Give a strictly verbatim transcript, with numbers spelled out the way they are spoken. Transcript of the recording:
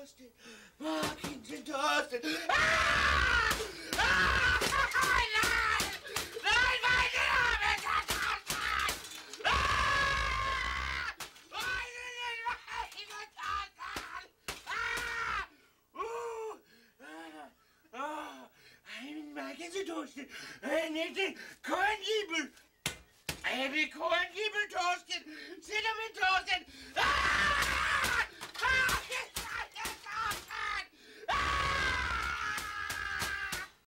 toasted. Parkinson toasted. Ah! Ah! Nej! Nej, nej, det er med toasted! Ah! Nej, nej, nej, med toasted! Ah! Uh! Ah! Ah! Ej, min Parkinson toasted. Jeg nægter kun i